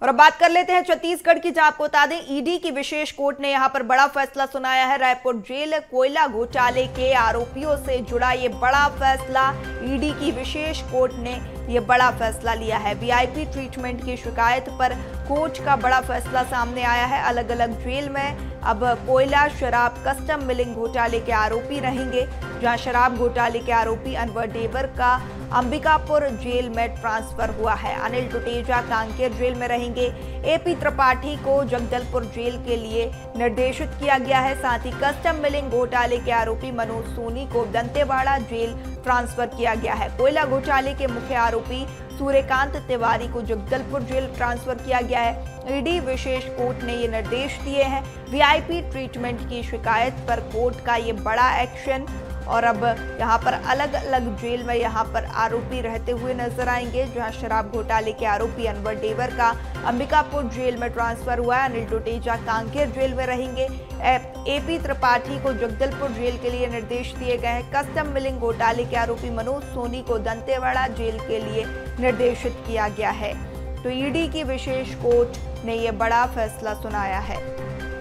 और अब बात कर लेते हैं छत्तीसगढ़ की, जहां आपको बता दें ईडी की विशेष कोर्ट ने यहां पर बड़ा फैसला सुनाया है। रायपुर जेल कोयला घोटाले के आरोपियों से जुड़ा ये बड़ा फैसला, ईडी की विशेष कोर्ट ने ये बड़ा फैसला लिया है। वीआईपी ट्रीटमेंट की शिकायत पर कोर्ट का बड़ा फैसला सामने आया है। अलग अलग जेल में अब कोयला शराब कस्टम मिलिंग घोटाले के आरोपी रहेंगे, जहां शराब घोटाले के आरोपी अनवर देवर का अंबिकापुर जेल में ट्रांसफर हुआ है। अनिल टुटेजा कांकेर जेल में रहेंगे। एपी त्रिपाठी को जगदलपुर जेल के लिए निर्देशित किया गया है। साथ ही कस्टम मिलिंग घोटाले के आरोपी मनोज सोनी को दंतेवाड़ा जेल ट्रांसफर किया गया है। कोयला घोटाले के मुख्य आरोपी सूर्यकांत तिवारी को जगदलपुर जेल ट्रांसफर किया गया है। ईडी विशेष कोर्ट ने ये निर्देश दिए हैं। वीआईपी ट्रीटमेंट की शिकायत पर कोर्ट का ये बड़ा एक्शन, और अब यहाँ पर अलग अलग जेल में यहाँ पर आरोपी रहते हुए नजर आएंगे, जहाँ शराब घोटाले के आरोपी अनवर देवर का अंबिकापुर जेल में ट्रांसफर हुआ है। अनिल टुटेजा कांकेर जेल में रहेंगे। एपी त्रिपाठी को जगदलपुर जेल के लिए निर्देश दिए गए हैं। कस्टम मिलिंग घोटाले के आरोपी मनोज सोनी को दंतेवाड़ा जेल के लिए निर्देशित किया गया है। तो ईडी की विशेष कोर्ट ने यह बड़ा फैसला सुनाया है।